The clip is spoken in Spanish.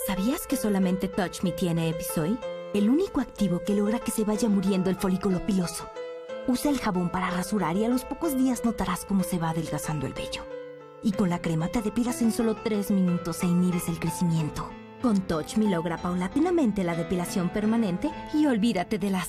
¿Sabías que solamente Touch Me tiene Episoy? El único activo que logra que se vaya muriendo el folículo piloso. Usa el jabón para rasurar y a los pocos días notarás cómo se va adelgazando el vello. Y con la crema te depilas en solo 3 minutos e inhibes el crecimiento. Con Touch Me logra paulatinamente la depilación permanente y olvídate de las